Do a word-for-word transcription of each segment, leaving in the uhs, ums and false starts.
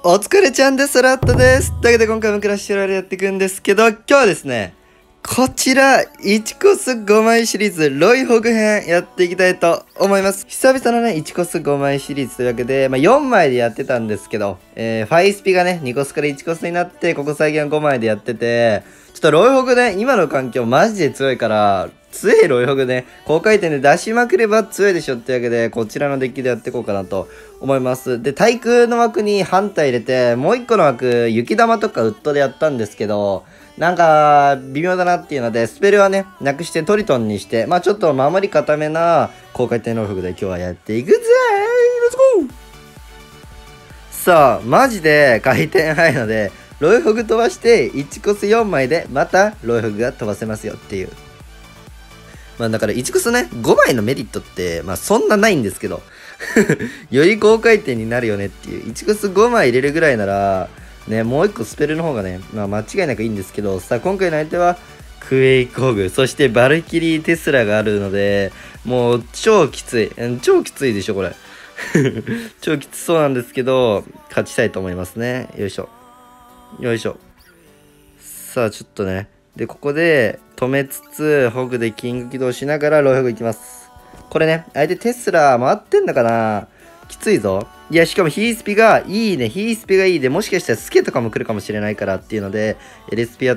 お疲れちゃんです。ラットです。というわけで今回もクラッシュロイヤルやっていくんですけど、今日はですね、こちら、いちコスごまいシリーズ、ロイホグ編やっていきたいと思います。久々のね、いちコスごまいシリーズというわけで、まあ、よんまいでやってたんですけど、えー、ファイスピがね、にコスからいちコスになって、ここ最近はごまいでやってて、ちょっとロイホグね、今の環境マジで強いから、強いロイホグね、高回転で出しまくれば強いでしょってわけで、こちらのデッキでやっていこうかなと思います。で、対空の枠に反対入れて、もう一個の枠、雪玉とかウッドでやったんですけど、なんか、微妙だなっていうので、スペルはね、なくしてトリトンにして、まあちょっと守り固めな高回転ロイホグで今日はやっていくぜー。レッツゴー。さあ、マジで回転速いので、ロイホグ飛ばしていちコスよんまいでまたロイホグが飛ばせますよっていう。まあだからいちコスね、ごまいのメリットってまあそんなないんですけどより高回転になるよねっていう。いちコスごまい入れるぐらいならね、もういっこスペルの方がね、まあ間違いなくいいんですけど、さあ今回の相手はクエイクホグ、そしてバルキリーテスラがあるので、もう超きつい。超きついでしょこれ超きつそうなんですけど、勝ちたいと思いますね。よいしょ。よいしょ。さあちょっとね。で、ここで止めつつ、ホグでキング起動しながらロイホグいきます。これね、相手テスラ回ってんだかな。きついぞ。いや、しかもヒースピがいいね。ヒースピがいいで、もしかしたらスケとかも来るかもしれないからっていうので、エルエスピやって、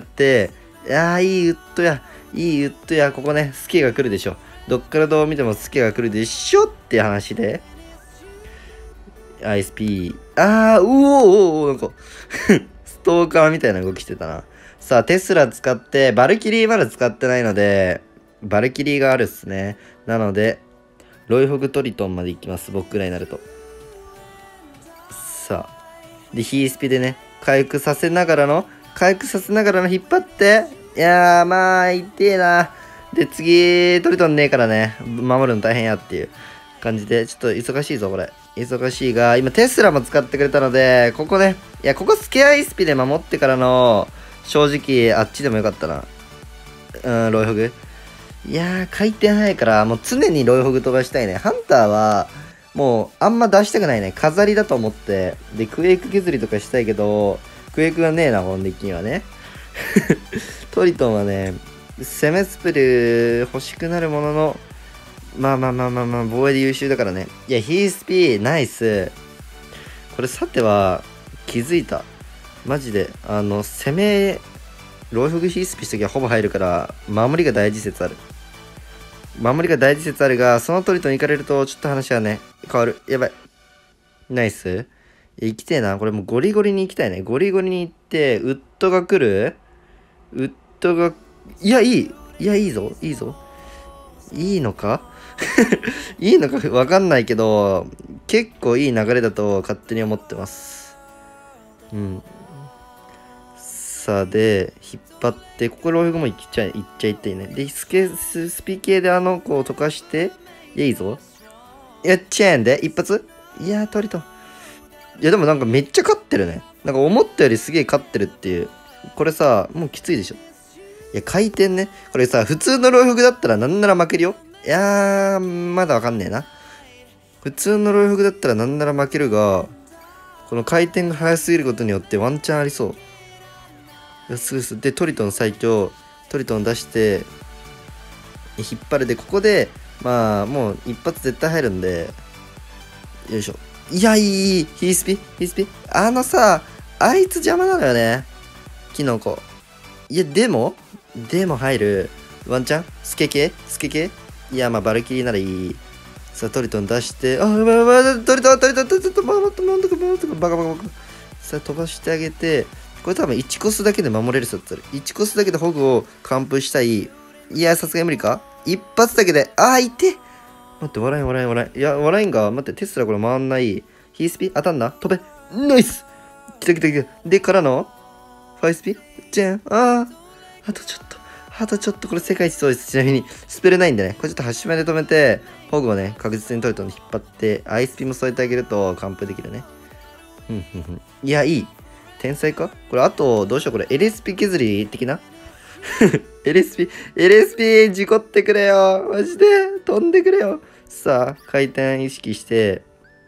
いやー、いいウッドや。いいウッドや。ここね、スケが来るでしょ。どっからどう見てもスケが来るでしょっていう話で。アイエスピー。あー、うおーおーおー、なんかストーカーみたいな動きしてたな。さあ、テスラ使って、バルキリーまだ使ってないので、バルキリーがあるっすね。なので、ロイホグトリトンまで行きます。僕ぐらいになると。さあ。で、ヒースピでね、回復させながらの、回復させながらの引っ張って、いやー、まあ、痛えな。で、次、トリトンねえからね、守るの大変やっていう感じで、ちょっと忙しいぞ、これ。忙しいが、今テスラも使ってくれたので、ここね、いや、ここスケアイスピで守ってからの、正直、あっちでもよかったな。うん、ロイホグ。いやー、回転早いから、もう常にロイホグ飛ばしたいね。ハンターは、もう、あんま出したくないね。飾りだと思って。で、クエイク削りとかしたいけど、クエイクがねえな、本的にはね。トリトンはね、攻めスペル欲しくなるものの、まあまあまあまあまあ、防衛で優秀だからね。いや、ヒースピー、ナイス。これ、さては、気づいた。マジで、あの、攻め、ロイホグヒースピした時はほぼ入るから、守りが大事説ある。守りが大事説あるが、そのトリトン行かれると、ちょっと話はね、変わる。やばい。ナイス。行きてえな。これもうゴリゴリに行きたいね。ゴリゴリに行って、ウッドが来るウッドが、いや、いい。いや、いいぞ。いいぞ。いいのかいいのかわかんないけど、結構いい流れだと勝手に思ってます。うん。さあ、で、引っ張って、ここロイホグもいっちゃい、いっちゃいっていいね。で、スケス、スピ系であの子を溶かして、いや、いいぞ。いや、チェーンで一発いやー、トリトン。いや、でもなんかめっちゃ勝ってるね。なんか思ったよりすげえ勝ってるっていう。これさ、もうきついでしょ。いや、回転ね。これさ、普通のロイホグだったらなんなら負けるよ。いやー、まだわかんねえな。普通のロイホグだったらなんなら負けるが、この回転が速すぎることによってワンチャンありそう。いや、すぐす。で、トリトン最強。トリトン出して、引っ張るで、ここで、まあ、もう一発絶対入るんで、よいしょ。いや、いい、いい。ヒースピヒースピあのさ、あいつ邪魔なのよね。キノコ。いや、でもでも入る。ワンチャンスケ系スケ系いや、まあ、バルキリーならいい。さあ、トリトン出して、あ、やばいやばい、トリトン、トリトン、トリトン、トリトン、バカバカバカバカバカ。さあ、飛ばしてあげて、これ多分いちコスだけで守れる説ある。いちコスだけでホグを完封したい。いや、さすがに無理か一発だけで、あー、いて待って、笑い笑い笑い。いや、笑いんが、待って、テスラこれ回んない。ヒースピ当たんな飛べナイス来た来た来た。で、からのファイスピじゃん。あー、あとちょっと。あとちょっと、これ世界一そうです。ちなみに、スペルないんでね。これちょっと端目で止めて、ホグをね、確実にトリトンで引っ張って、アイスピも添えてあげると完封できるね。ふんふんふん。いや、いい。天才かこれ、あと、どうしよう、これ、エルエスピー 削り的なエルエスピー、エルエスピー 事故ってくれよマジで飛んでくれよさあ、回転意識して、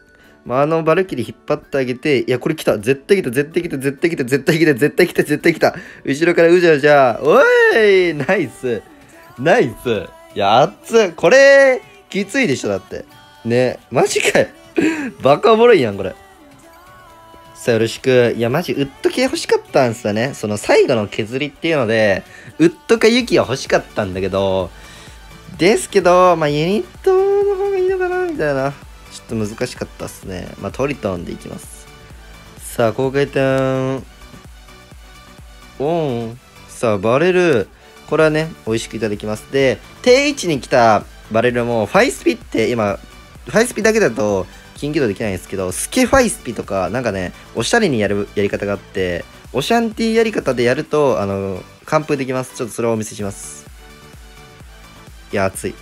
まあ、あのバルキリー引っ張ってあげて、いや、これ来た。絶対来た、絶対来た、絶対来た、絶対来た、絶対来た、絶対来た。後ろからうじゃうじゃ。おいナイスナイスいや、熱っこれ、きついでしょ、だって。ね、マジかよ。バカおもろいやん、これ。さあ、よろしく。いや、マジ、ウッド系欲しかったんですよね。その最後の削りっていうので、ウッドかユキは欲しかったんだけど、ですけど、まあ、ユニットの方がいいのかなみたいな。ちょっと難しかったっすね。まあ、トリトンでいきます。さあ、高回転。オン。さあ、バレル。これはね、美味しくいただきます。で、定位置に来たバレルも、ファイスピって今、ファイスピだけだと、金起動できないんですけど、スケファイスピとか、なんかね、おしゃれにやるやり方があって、オシャンティーやり方でやると、あの、完封できます。ちょっとそれをお見せします。いや、熱い。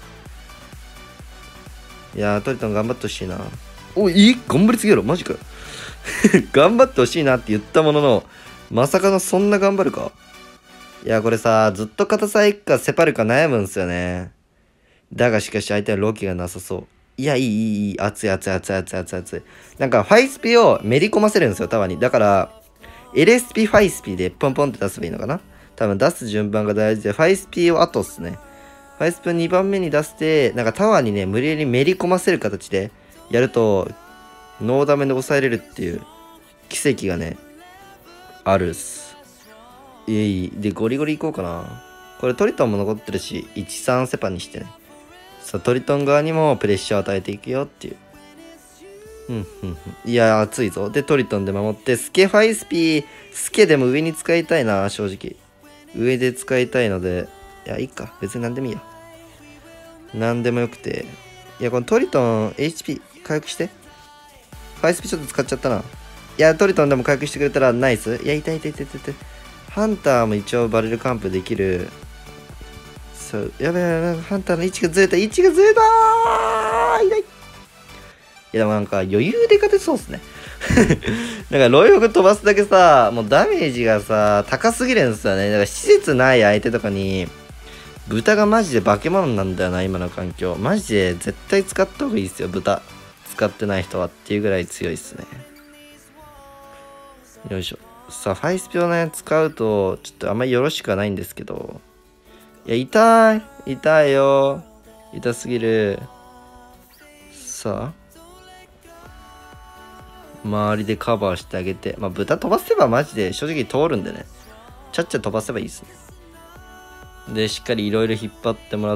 いやー、トリトン頑張ってほしいな。おい、いい頑張りすぎやろ、マジか。頑張ってほしいなって言ったものの、まさかのそんな頑張るか。いや、これさ、ずっと硬さいくかセパるか悩むんすよね。だがしかし相手はロキがなさそう。いや、いい、いい、いい。熱い、熱い、熱い、熱い、熱い、熱い。なんか、ファイスピをめり込ませるんですよ、タワーに。だから、エルエスピー ファイスピでポンポンって出せばいいのかな。多分出す順番が大事で、ファイスピを後っすね。ファイスピをにばんめに出して、なんかタワーにね、無理やりめり込ませる形でやると、ノーダメで抑えれるっていう奇跡がね、あるっす。いえいで、ゴリゴリいこうかな。これトリトンも残ってるし、いちさんセパにしてね。さあ、トリトン側にもプレッシャーを与えていくよっていう。うん、うん、うん。いや、熱いぞ。で、トリトンで守って、スケファイスピー、スケでも上に使いたいな、正直。上で使いたいので、いや、いいか。別に何でもいいや。何でもよくて。いや、このトリトン、エイチピー 回復して。ファイスピちょっと使っちゃったな。いや、トリトンでも回復してくれたらナイス。いや、痛い痛い痛い痛い。ハンターも一応バレル完封できる。そう、やべえ、なんかハンターの位置がずれた。位置がずれたー痛い。いや、でもなんか余裕で勝てそうっすね。なんかロイホグ飛ばすだけさ、もうダメージがさ、高すぎるんですよね。だから施設ない相手とかに、豚がマジで化け物なんだよな、今の環境。マジで絶対使った方がいいですよ、豚。使ってない人はっていうぐらい強いっすね。よいしょ。さあ、ファイスピをね、使うと、ちょっとあんまりよろしくはないんですけど。いや、痛い痛いよ。痛すぎる。さあ。周りでカバーしてあげて。まあ、豚飛ばせばマジで正直通るんでね。ちゃっちゃ飛ばせばいいですね。で、しっかりいろいろ引っ張ってもらって、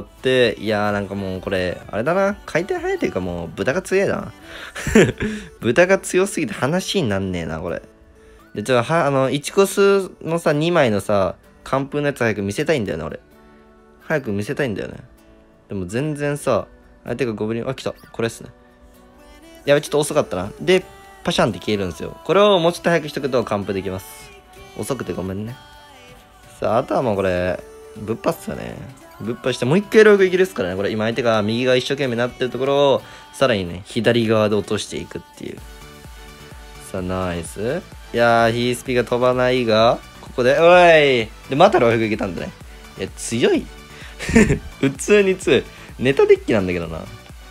いやーなんかもうこれ、あれだな。回転早いというかもう豚が強いな。豚が強すぎて話になんねえな、これ。で、ちょっとは、あの、いちコスのさ、にまいのさ、完封のやつ早く見せたいんだよね、俺。早く見せたいんだよね。でも全然さ、相手がゴブリン、あ、来た。これっすね。やべ、ちょっと遅かったな。で、パシャンって消えるんですよ。これをもうちょっと早くしとくと完封できます。遅くてごめんね。さあ、あとはもうこれ、ぶっぱっすよね。ぶっぱして、もう一回ローグいけるっすからね。これ、今相手が右側一生懸命なってるところを、さらにね、左側で落としていくっていう。さあ、ナイス。いやー、ヒースピが飛ばないが、ここで、おいで、またローグいけたんだね。いや、強い。普通に強い。ネタデッキなんだけどな。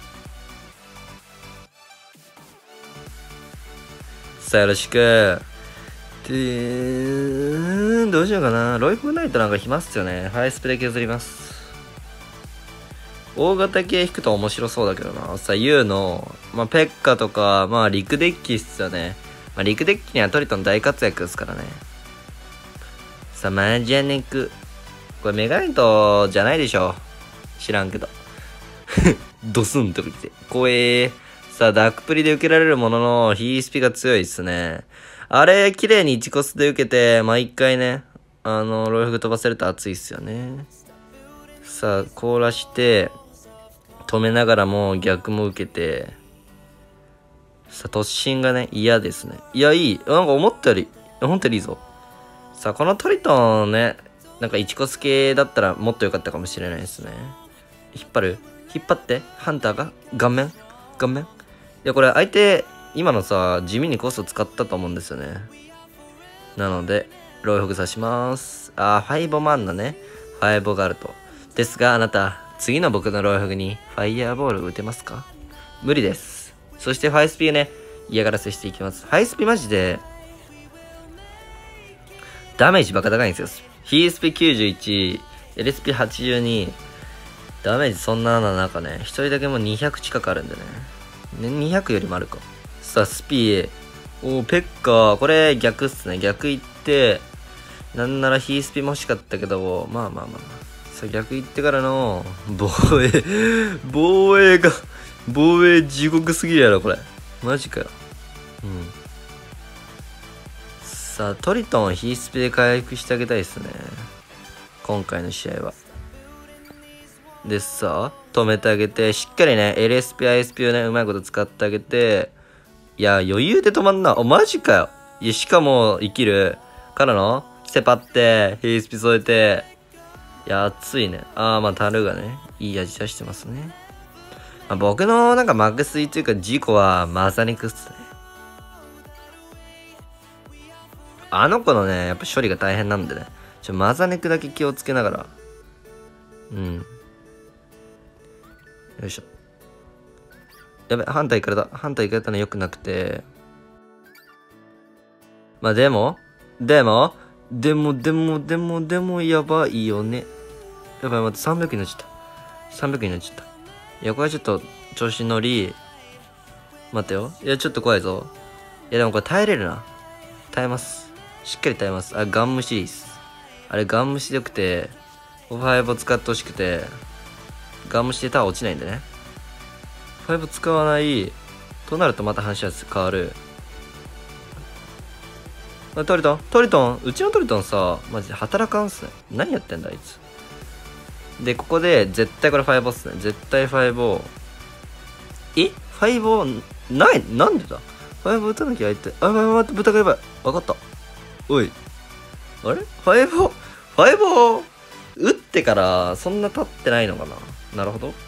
さあ、よろしく。でー、どうしようかな。ロイフナイトなんか暇っすよね。ハイスプで削ります。大型系引くと面白そうだけどな。さあ、ユウの、まあ、ペッカとか、まあ、陸デッキっすよね。まあ、陸デッキにはトリトン大活躍ですからね。さあ、マジャネク。これメガネトじゃないでしょ。知らんけど。ドスンときて。怖えー。さあ、ダークプリで受けられるものの、ヒースピが強いっすね。あれ、綺麗にいちコスで受けて、毎回ね、あの、ロイフグ飛ばせると熱いっすよね。さあ、凍らして、止めながらも逆も受けて、さあ、突進がね、嫌ですね。いや、いい。なんか思ったより、本当にいいぞ。さあ、このトリトンね、なんかいちコス系だったらもっと良かったかもしれないですね。引っ張る引っ張って、ハンターが顔面顔面いや、これ相手、今のさ、地味にコスト使ったと思うんですよね。なので、ロイフグ刺します。あー、ファイボマンナね。ファイボガルト。ですが、あなた、次の僕のロイフグにファイヤーボール打てますか？無理です。 そしてハイスピね、嫌がらせしていきます。ハイスピマジで、ダメージバカ高いんですよ。ヒースピきゅうじゅういち、エルエスピはちじゅうに、ダメージそんなの中ね、一人だけもうにひゃく近くあるんでね。ね、にひゃくよりもあるか。さあ、スピー、おー、ペッカー、これ逆っすね。逆行って、なんならヒースピも欲しかったけど、まあまあまあまあ。さあ、逆行ってからの、防衛、防衛が、防衛地獄すぎるやろ、これ。マジかよ。うん。さあ、トリトンヒースピで回復してあげたいですね。今回の試合は。でさ、止めてあげて、しっかりね、エルエスピ、アイエスピ をね、うまいこと使ってあげて、いや、余裕で止まんな。お、マジかよ。いや、しかも、生きる。からの、セパって、ヒースピ添えて、いや、熱いね。あー、まあ、タルがね、いい味出してますね。まあ、僕の、なんか、マグスイというか、ジコは、マザニクっすね。あの子のね、やっぱ処理が大変なんでね。ちょ、マザネクだけ気をつけながら。うん。よいしょ。やべ、反対行かれた。反対行かれたの良くなくて。まあ、でも、でも、でも、でも、でも、でも、やばいよね。やばい、待って、さんびゃくになっちゃった。さんびゃくになっちゃった。いや、これちょっと、調子乗り。待ってよ。いや、ちょっと怖いぞ。いや、でもこれ耐えれるな。耐えます。しっかり耐えます。あ、ガン無視です。あれ、ガン無視でよくて、ファイブを使ってほしくて、ガン無視でタワー落ちないんでね。ファイブ使わない、となるとまた話は変わる。あ、トリトントリトンうちのトリトンさ、マジで働かんっすね。何やってんだ、あいつ。で、ここで、絶対これファイブっすね。絶対ファイブを。え ?ファイブ を、ない、なんでだ ?ファイブ 打たなきゃ相手。あ、待って待って、豚がやばい。わかった。おい。あれ ?ファイブ を、ファイブ を打ってからそんな経ってないのかな。なるほど。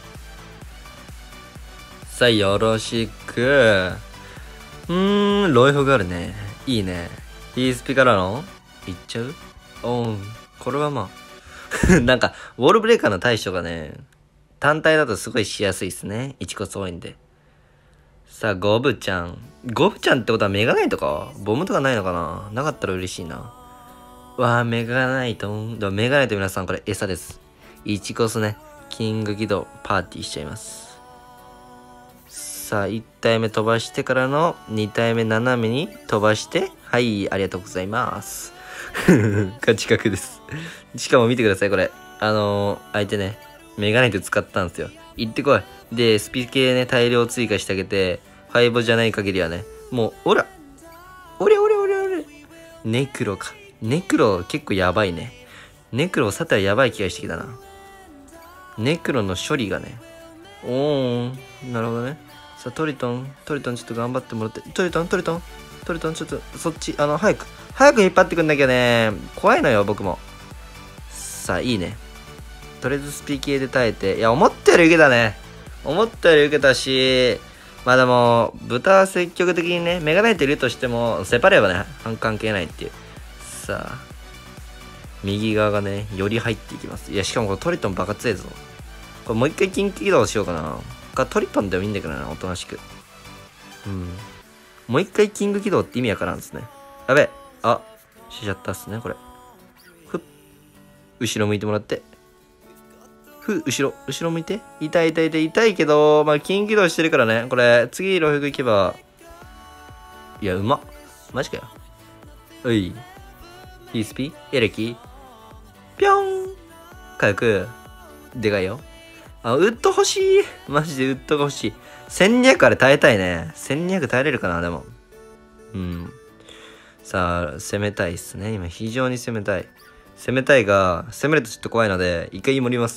さあ、よろしく。うーん、ロイフがあるね。いいね。ヒースピからのいっちゃうおうん。これはまあ。なんか、ウォールブレーカーの対処がね、単体だとすごいしやすいっすね。いちコツ多いんで。さあ、ゴブちゃん。ゴブちゃんってことはメガナイトかボムとかないのかな。なかったら嬉しいな。わあ、メガナイト。でもメガナイト皆さんこれ餌です。いちコスね、キングギドパーティーしちゃいます。さあ、いち体目飛ばしてからのに体目斜めに飛ばして、はい、ありがとうございます。勝ち確です。しかも見てください、これ。あのー、相手ね、メガナイト使ったんですよ。行ってこい。で、スピ系ね、大量追加してあげて、ファイブじゃない限りはね、もう、おらおれおれおれおれネクロか。ネクロ結構やばいね。ネクロさてはやばい気がしてきたな。ネクロの処理がね。おーん。なるほどね。さあ、トリトン、トリトンちょっと頑張ってもらって。トリトン、トリトン、トリトンちょっと、そっち、あの、早く、早く引っ張ってくんだけどね。怖いのよ、僕も。さあ、いいね。とりあえずスピ系で耐えて。いや、思ったより受けたね。思ったより受けたし、まあでも、豚は積極的にね、メガナイトいるとしても、セパレはね、関係ないっていう。さあ、右側がね、より入っていきます。いや、しかもこれトリトンバカ強いぞ。これもう一回近畿起動しようかな。かトリトンでもいいんだけどな、おとなしく。うん。もう一回キング起動って意味わからんですね。やべえ。あ、しちゃったっすね、これ。ふっ。後ろ向いてもらって。ふ、後ろ、後ろ向いて。痛い痛い痛い痛いけど、まあ、キング起動してるからね。これ、次、ロフグ行けば。いや、うまっ。マジかよ。おい。ヒースピエレキぴょん火力でかいよ。あ、ウッド欲しい。マジでウッドが欲しい。せんにひゃくあれ耐えたいね。せんにひゃく耐えれるかな、でも。うん。さあ、攻めたいっすね。今、非常に攻めたい。攻めたいが、攻めるとちょっと怖いので、一回盛ります。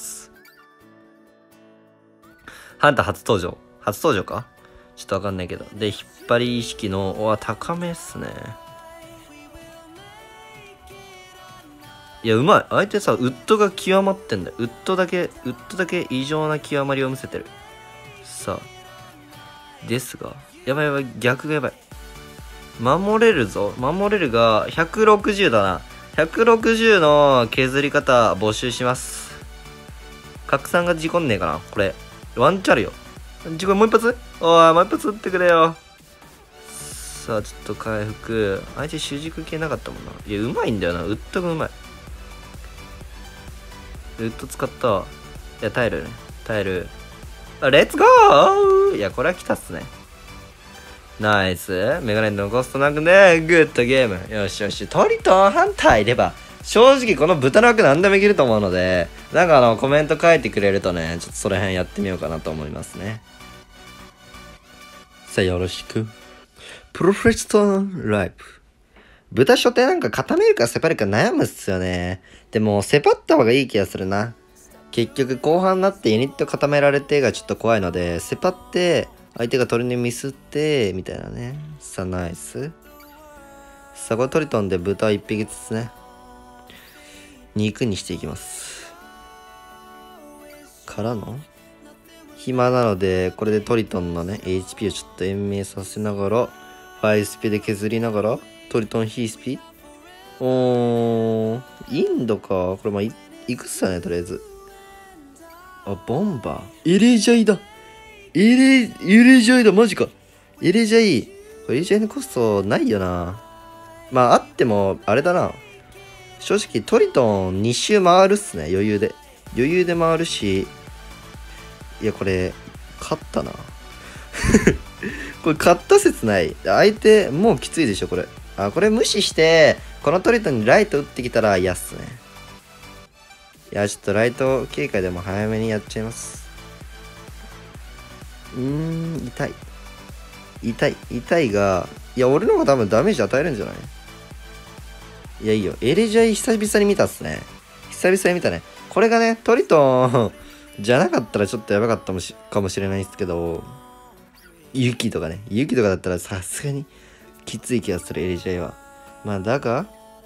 ハンター初登場。初登場かちょっとわかんないけど。で、引っ張り意識の、うわ、高めっすね。いや、うまい。相手さ、ウッドが極まってんだよ。ウッドだけ、ウッドだけ異常な極まりを見せてる。さあ。ですが、やばいやばい、逆がやばい。守れるぞ。守れるが、ひゃくろくじゅうだな。ひゃくろくじゅうの削り方募集します。拡散が事故んねえかなこれ。ワンチャンあるよ。 自分もう一発おい、もう一発撃ってくれよ。さあ、ちょっと回復。相手主軸系なかったもんな。いや、うまいんだよな。ウッドがうまい。ウッド使った。いや、耐えるね。耐える。あ、レッツゴー。いや、これは来たっすね。ナイス。メガネのコストなくね。グッドゲーム。よしよし。トリトンハンターいれば、正直この豚の枠何でもいけると思うので、なんかあの、コメント書いてくれるとね、ちょっとその辺やってみようかなと思いますね。さあ、よろしく。プロフェッショナルライブ。豚初手なんか固めるかセパるか悩むっすよね。でも、セパった方がいい気がするな。結局、後半になってユニット固められてがちょっと怖いので、セパって、相手が取りにミスって、みたいなね。さあ、ナイス。さあ、これトリトンで豚いっぴきずつね。肉にしていきます。からの暇なので、これでトリトンのね、エイチピー をちょっと延命させながら、ファイスピで削りながら、トリトンヒースピおー、インドか。これまあ、い、いくっすよね、とりあえず。あ、ボンバー。エレジャイだ。エレ、エレジャイだ、マジか。エレジャイ。これエレジャイのコストないよな。まあ、あっても、あれだな。正直、トリトンに周回るっすね、余裕で。余裕で回るし、いや、これ、勝ったな。これ、勝った説ない。相手、もうきついでしょ、これ。あ、これ無視して、このトリトンにライト打ってきたら嫌っすね。いや、ちょっとライト警戒でも早めにやっちゃいます。うーん、痛い。痛い。痛いが、いや、俺の方が多分ダメージ与えるんじゃない？いや、いいよ。エレジャイ久々に見たっすね。久々に見たね。これがね、トリトンじゃなかったらちょっとやばかったもしかもしれないですけど、ユキとかね。ユキとかだったらさすがにきつい気がする、エレジャイは。まあ、だが、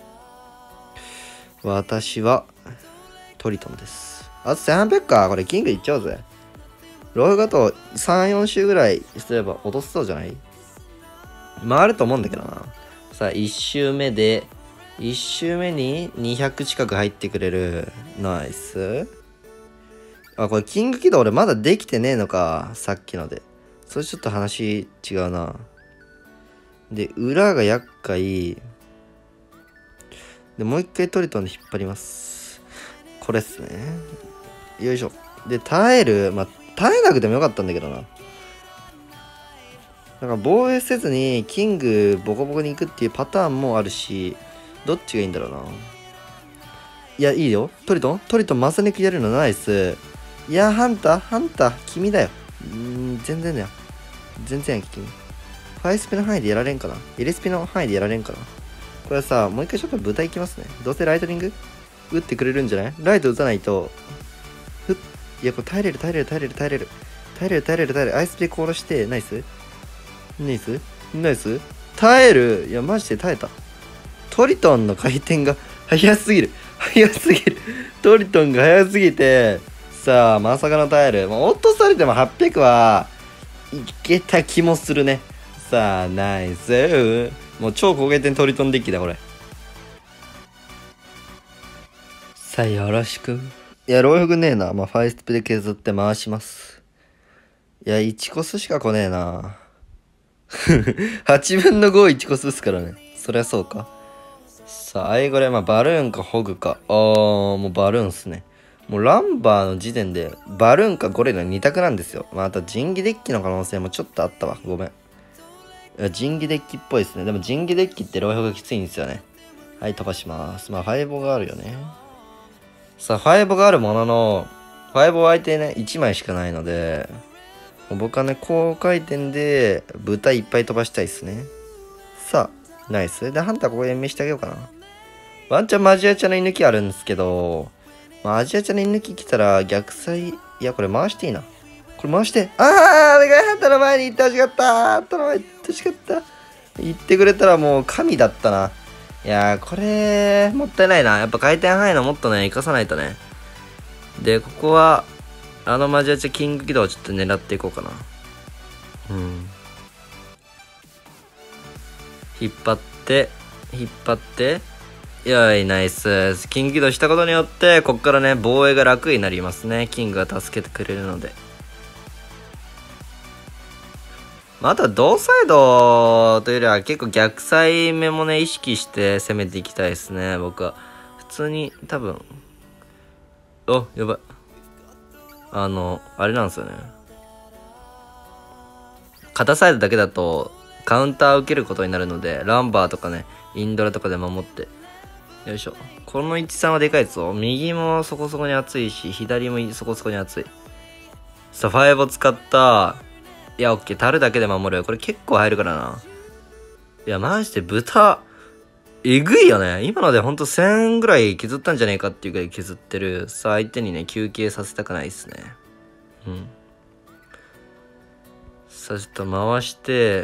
私は、トリトンです。あとせんはっぴゃくか。これ、キングいっちゃおうぜ。ローガとさん、よん周ぐらいすれば落とせそうじゃない？回ると思うんだけどな。さあ、いち周目で、いち周目ににひゃく近く入ってくれる。ナイス。あ、これ、キング起動俺まだできてねえのか。さっきので。それちょっと話違うな。で、裏が厄介。で、もう一回トリトンで引っ張ります。これっすね。よいしょ。で、耐える。まあ、耐えなくてもよかったんだけどな。なんか防衛せずにキングボコボコに行くっていうパターンもあるし、どっちがいいんだろうな。いや、いいよ。トリトントリトンマサネクやるのナイス。いや、ハンターハンター君だよ。うーん、全然だよ。全然やんけ、君。ファイスピの範囲でやられんかな？エレスピの範囲でやられんかな？これさ、もう一回ちょっと豚いきますね。どうせライトニング打ってくれるんじゃない？ライト打たないと、ふっ、いや、これ耐えれる耐えれる耐えれる耐えれる。耐えれる耐えれる耐えれる。アイスピで殺して、ナイスナイスナイス耐える。いや、マジで耐えた。トリトンの回転が速すぎる。速すぎる。トリトンが速すぎて、さあ、まさかの耐える。もう落とされてもはっぴゃくはいけた気もするね。さあ、ナイス。もう超高回転トリトンデッキだ、これ。さあ、よろしく。いや、老力ねえな。まあ、ファイスピで削って回します。いや、いちコスしか来ねえな。はちぶんのごいちコスですからね。そりゃそうか。さあ、アイゴレ、まあ、バルーンかホグか。あー、もうバルーンっすね。もうランバーの時点で、バルーンかゴレのに択なんですよ。まあ、あと、仁義デッキの可能性もちょっとあったわ。ごめん。いや、仁義デッキっぽいですね。でも、仁義デッキって老力がきついんですよね。はい、飛ばします。まあ、ファイボがあるよね。さあ、ファイボがあるものの、ファイボ相手ね、いちまいしかないので、僕はね、高回転で豚いっぱい飛ばしたいですね。さあ、ナイス。で、ハンターここ延命してあげようかな。ワンチャンマジアチャの居抜きあるんですけど、マジアチャの居抜き来たら逆サイ、いや、これ回していいな。これ回して。あー、お願い、ハンターの前に行ってほしかった。ハンターの前に行ってほしかった。言ってくれたらもう神だったな。いやー、これ、もったいないな。やっぱ回転範囲のもっとね、活かさないとね。で、ここは、あのマジアチャキング起動をちょっと狙っていこうかな。うん。引っ張って、引っ張って。よい、ナイス。キング起動したことによって、こっからね、防衛が楽になりますね。キングが助けてくれるので。 まあ、あとは同サイドというよりは結構逆サイ目もね、意識して攻めていきたいですね、僕は。普通に、多分、お、やばい。あの、あれなんですよね。片サイドだけだと、カウンター受けることになるので、ランバーとかね、インドラとかで守って。よいしょ。このいち、さんはでかいぞ。右もそこそこに熱いし、左もそこそこに熱い。さあ、ファイブを使った。いや、オッケー。樽だけで守るよ。これ結構入るからな。いや、マジで豚、えぐいよね。今のでほんとせんぐらい削ったんじゃねえかっていうぐらい削ってる。さあ、相手にね、休憩させたくないっすね。うん。さあ、ちょっと回して、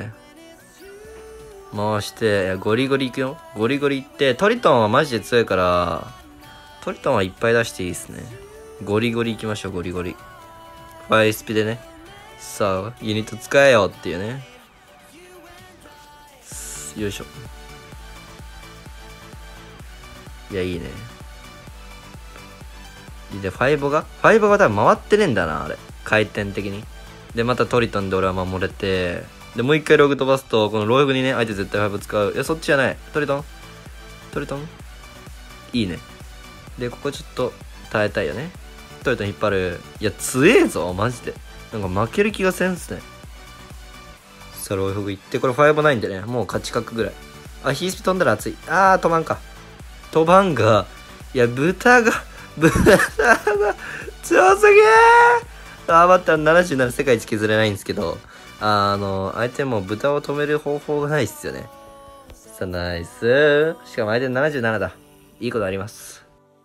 回して、いや、ゴリゴリいくよ。ゴリゴリいって、トリトンはマジで強いから、トリトンはいっぱい出していいですね。ゴリゴリいきましょう、ゴリゴリ。ファイスピでね。さあ、ユニット使えよっていうね。よいしょ。いや、いいね。で、ファイボがファイボが多分回ってねえんだな、あれ。回転的に。で、またトリトンで俺は守れて、で、もう一回ログ飛ばすと、このログにね、相手絶対ファイブ使う。いや、そっちじゃない。トリトントリトンいいね。で、ここちょっと耐えたいよね。トリトン引っ張る。いや、強えぞ、マジで。なんか負ける気がせんっすね。さあ、ロイフグいって、これファイブないんでね、もう勝ち角ぐらい。あ、ヒースピ飛んだら熱い。あー、飛ばんか。飛ばんが、いや、豚が、豚が、強すぎーあー、待った、ななじゅうなな世界一削れないんですけど、あの、相手も豚を止める方法がないっすよね。さあ、ナイス。しかも相手ななじゅうななだ。いいことあります。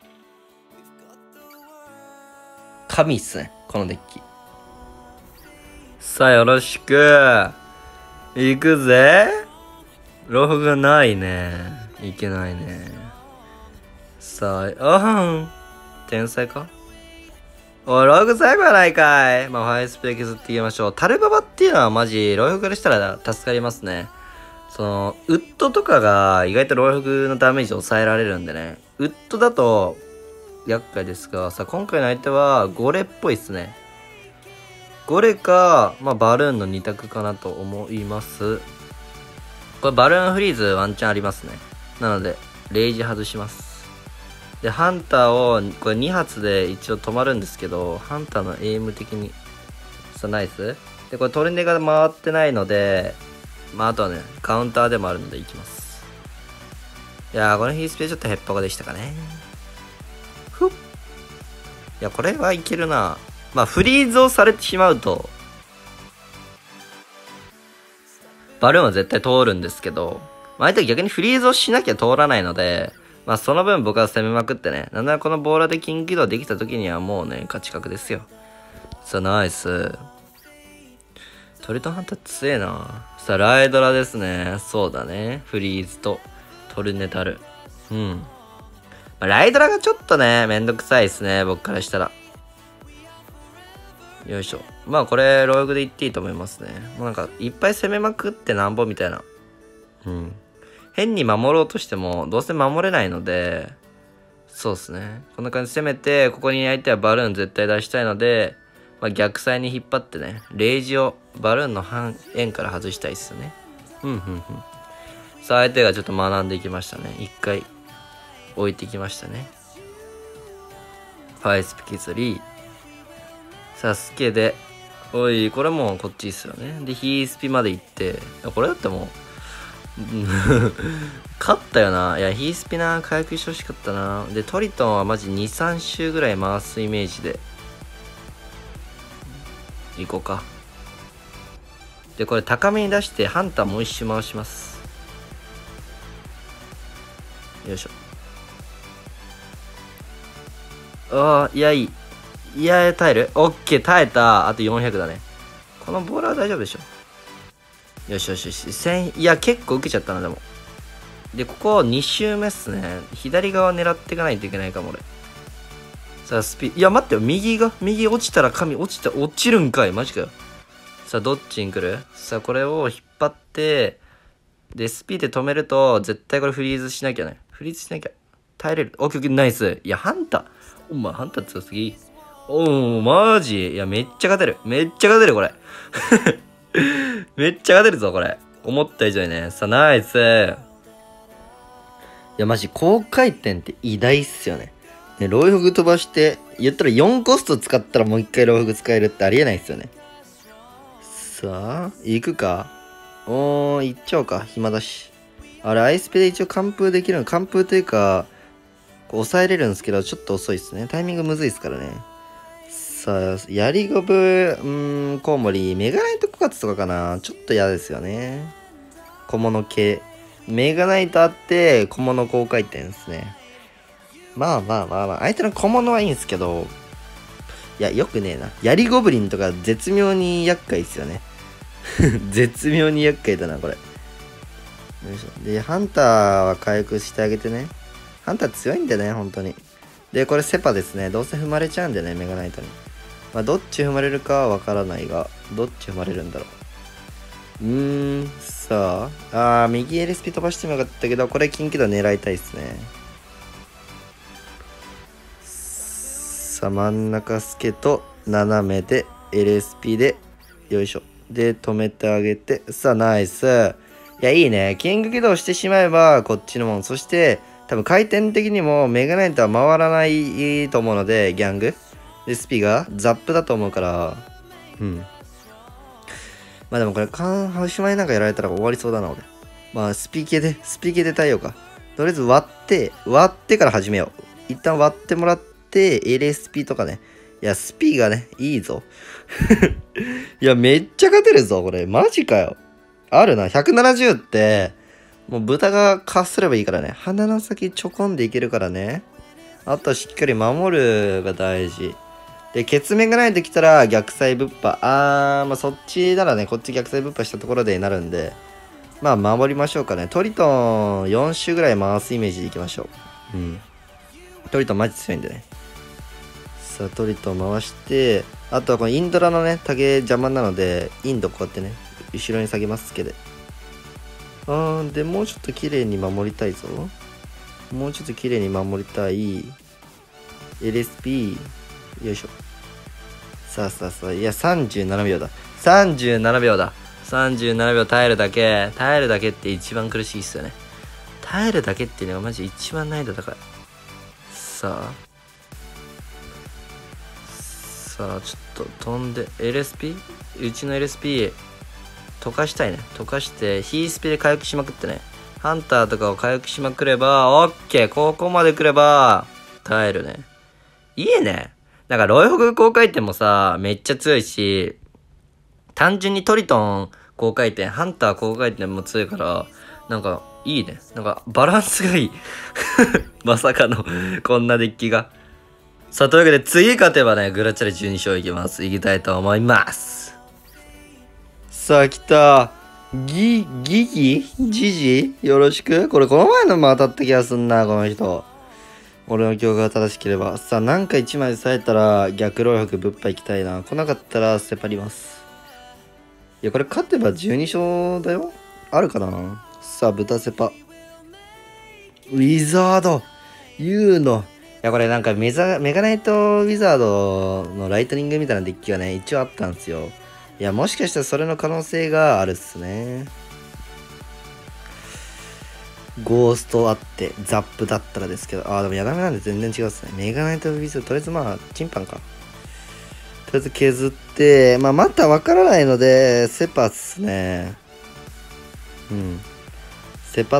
神っすね、このデッキ。さあ、よろしく。行くぜ。ロフがないね。いけないね。さあ、あーん。天才かおい、ログ最後やないかい。まあ、ハイスペ削っていきましょう。タルババっていうのはマジ、ロイフグでしたら助かりますね。その、ウッドとかが意外とロイフグのダメージ抑えられるんでね。ウッドだと、厄介ですが、さあ、今回の相手は、ゴレっぽいっすね。ゴレか、まあ、バルーンのに択かなと思います。これ、バルーンフリーズワンチャンありますね。なので、レイジ外します。で、ハンターを、これに発で一応止まるんですけど、ハンターのエイム的に、さあ、ナイス。で、これトルネが回ってないので、まあ、あとはね、カウンターでもあるので、いきます。いやー、このヒースペちょっとヘッポコでしたかね。ふっ。いや、これはいけるな。まあ、フリーズをされてしまうと、バルーンは絶対通るんですけど、まあ、相手は逆にフリーズをしなきゃ通らないので、まあ、その分僕は攻めまくってね、なんならこのボーラーで近畿道できた時にはもうね、勝ち確ですよ。さあ、ナイス。トリトンハンター強えな。さあ、ライドラですね。そうだね。フリーズとトルネタル。うん。まあ、ライドラがちょっとね、めんどくさいですね。僕からしたら。よいしょ。まあこれ、ローグでいっていいと思いますね。もうなんか、いっぱい攻めまくってなんぼみたいな。うん。変に守ろうとしても、どうせ守れないので、そうですね。こんな感じで攻めて、ここに相手はバルーン絶対出したいので、まあ、逆サイに引っ張ってね、レイジをバルーンの半円から外したいっすよね。うん、うん、うん。さあ、相手がちょっと学んでいきましたね。一回、置いてきましたね。ファイスピ削り、サスケで、おい、これもうこっちっすよね。で、ヒースピまで行って、これだってもう、勝ったよな。いや、ヒースピな、回復してほしかったな。で、トリトンはマジに、さん周ぐらい回すイメージで、行こうか。で、これ高めに出して、ハンターもう一周回します。よいしょ。ああ、いや、いい。いや、耐える？オッケー、耐えた。あとよんひゃくだね。このボーラー大丈夫でしょ。よしよしよし。せん、いや、結構受けちゃったな、でも。で、ここに周目っすね。左側狙っていかないといけないかも、俺。さあ、スピ、いや、待ってよ。右が、右落ちたら神、落ちた、落ちるんかい。マジかよ。さあ、どっちに来る？さあ、これを引っ張って、で、スピで止めると、絶対これフリーズしなきゃね。フリーズしなきゃ。耐えれる。オッケーオッケー、ナイス。いや、ハンター。お前、ハンター強すぎ。おー、マジ。いや、めっちゃ勝てる。めっちゃ勝てる、これ。 めっちゃ勝てるぞ、これ。思った以上にね。さあ、ナイス。いや、マジ、高回転って偉大っすよね。ね、ロイフグ飛ばして、言ったらよんコスト使ったらもう一回ロイフグ使えるってありえないっすよね。さあ、行くか。おー、行っちゃおうか。暇だし。あれ、アイスペで一応完封できるの。完封というか、こう抑えれるんですけど、ちょっと遅いっすね。タイミングむずいっすからね。さあ、ヤリゴブ、うーん、コウモリ、メガナイト枯渇とかかな。ちょっと嫌ですよね。小物系。メガナイトあって、小物高回転ですね。まあまあまあまあ、相手の小物はいいんですけど、いや、よくねえな。ヤリゴブリンとか絶妙に厄介ですよね。絶妙に厄介だな、これ。よいしょ。で、ハンターは回復してあげてね。ハンター強いんでね、本当に。で、これセパですね。どうせ踏まれちゃうんでね、メガナイトに。まあ、どっち踏まれるかはわからないが、どっち踏まれるんだろう。うーん、さあ。あー、右 エルエスピー 飛ばしてもよかったけど、これ近畿度狙いたいっすね。さあ、真ん中スケと斜めで エルエスピー で、よいしょ。で、止めてあげて、さあ、ナイス。いや、いいね。キング起動してしまえば、こっちのもん。そして、多分回転的にもメガナイトは回らないと思うので、ギャング。で、スピがザップだと思うから、うん。まあでもこれ、カンハウシマイなんかやられたら終わりそうだな、俺。まあ、スピ系で、スピ系で耐えようか。とりあえず割って、割ってから始めよう。一旦割ってもらって、エルエスピー とかね。いや、スピがね、いいぞ。いや、めっちゃ勝てるぞ、これ。マジかよ。あるな。ひゃくななじゅうって、もう豚がかすればいいからね。鼻の先ちょこんでいけるからね。あとはしっかり守るが大事。で、血面がないときたら逆サイぶっぱ。あー、まあそっちならね、こっち逆サイぶっぱしたところでなるんで、まあ守りましょうかね。トリトンよん周ぐらい回すイメージでいきましょう。うん。トリトンマジ強いんでね。さあ、トリトン回して、あとはこのインドラのね、タゲ邪魔なので、インドこうやってね、後ろに下げますけど。あー、で、もうちょっと綺麗に守りたいぞ。もうちょっと綺麗に守りたい。エルエスピー。よいしょ。さあさあさあ。いや、さんじゅうななびょうだ。さんじゅうななびょうだ。さんじゅうななびょう耐えるだけ。耐えるだけって一番苦しいっすよね。耐えるだけっていうのがマジ一番難易度高い。さあ。さあ、ちょっと飛んで、エルエスピー？ うちの エルエスピー、溶かしたいね。溶かして、ヒースピで回復しまくってね。ハンターとかを回復しまくれば、オッケー、ここまで来れば、耐えるね。いいね。なんか、ロイホグ高回転もさ、めっちゃ強いし、単純にトリトン高回転、ハンター高回転も強いから、なんか、いいね。なんか、バランスがいい。まさかの、こんなデッキが。さあ、というわけで、次勝てばね、グラチャレじゅうに勝いきます。いきたいと思います。さあ、来た。ギ、ギギジジよろしく。これ、この前のも当たった気がすんな、この人。俺の記憶が正しければ。さあ、なんかいちまい冴えたら、逆ロイホグぶっぱ行きたいな。来なかったら、セパります。いや、これ勝てばじゅうに勝だよ。あるかな。さあ、豚セパ。ウィザード。ユーの。いや、これなんかメザ、メガナイトウィザードのライトニングみたいなデッキがね、一応あったんですよ。いや、もしかしたらそれの可能性があるっすね。ゴーストあって、ザップだったらですけど、あー、でもやだめなんで全然違うっすね。メガナイトウィザード、とりあえずまあ、チンパンか。とりあえず削って、まあ、またわからないので、セパっすね。うん。セパって、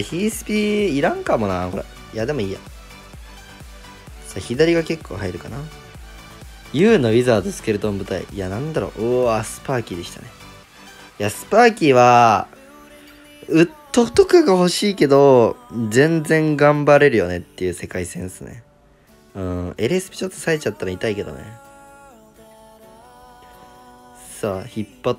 ヒースピーいらんかもな、これ。いや、でもいいや。さあ、左が結構入るかな。ユーのウィザードスケルトン部隊。いや、なんだろう。おー、スパーキーでしたね。いや、スパーキーは、ウッドとかが欲しいけど、全然頑張れるよねっていう世界線ですね。うん、エルエスピー ちょっと冴えちゃったら痛いけどね。さあ、引っ張って、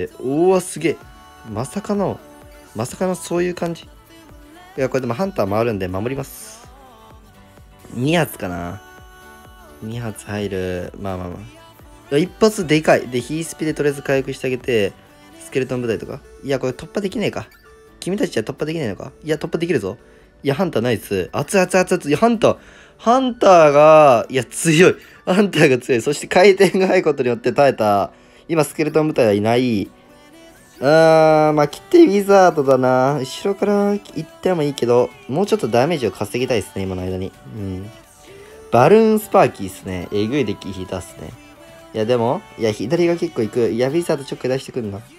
おー、すげえ。まさかの、まさかのそういう感じ。いや、これでもハンター回るんで守ります。に発かな。に発入る。まあまあまあ。一発でかい。で、ヒースピでとりあえず回復してあげて、スケルトン部隊とか。いや、これ突破できねえか。君たちは突破できないのか。いや、突破できるぞ。いや、ハンターナイス。熱々熱々熱いや、ハンター。ハンターが、いや、強い。ハンターが強い。そして回転が速いことによって耐えた。今、スケルトン部隊はいない。 ーん、まあ、切ってウィザードだな。後ろから行ってもいいけど、もうちょっとダメージを稼ぎたいですね、今の間に。うん。バルーンスパーキーっすね。えぐいデッキ引いたっすね。いや、でも、いや、左が結構いく。いや、ウィザードちょっかい出してくんな。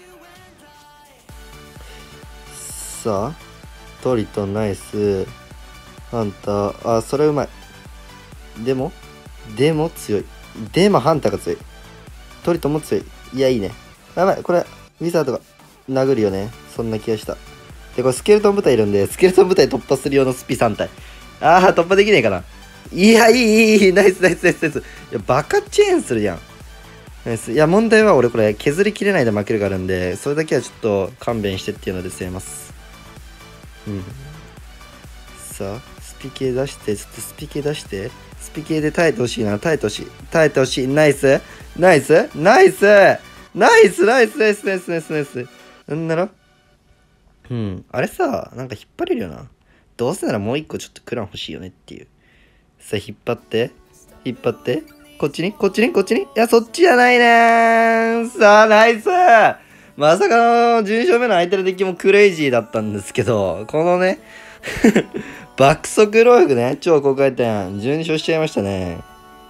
さあ、トリトンナイス。ハンター、あ、それうまい。でも、でも強い。でもハンターが強い。トリトンも強い。いや、いいね。やばい、これ、ウィザードが殴るよね。そんな気がした。で、これスケルトン部隊いるんで、スケルトン部隊突破する用のスピさん体。あー、突破できねえかな。いや、いい、いい、いい、ナイス、ナイス、ナイス、ナイス。いや、バカチェーンするやん。ナイス。いや、問題は俺これ、削りきれないで負けるがあるんで、それだけはちょっと勘弁してっていうので据えます。うん。さあ、スピ系出して、ちょっとスピ系出して。スピ系で耐えてほしいな、耐えてほしい。耐えてほしい。ナイス、ナイス、ナイス、ナイス、ナイス、ナイス、ナイス、ナイス、ナイス。なんならうん。あれさ、なんか引っ張れるよな。どうせならもう一個ちょっとクラン欲しいよねっていう。さあ、引っ張って。引っ張って。こっちにこっちにこっちにいや、そっちじゃないねー。さあ、ナイスまさかのじゅうに勝目の相手のデッキもクレイジーだったんですけど、このね、爆速ロイフね、超高回転、じゅうに勝しちゃいましたね。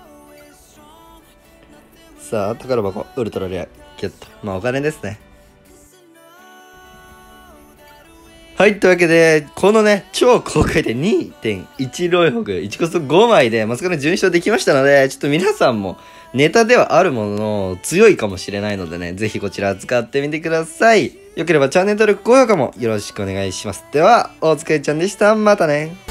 さあ、宝箱、ウルトラレア、ゲット。まあ、お金ですね。はい、というわけで、このね、超高回転 にてんいち ロイホグ、いちコストごまいで、まさかのじゅうに勝できましたので、ちょっと皆さんも、ネタではあるものの、強いかもしれないのでね、ぜひこちら使ってみてください。よければチャンネル登録、高評価もよろしくお願いします。では、おつかいちゃんでした。またね。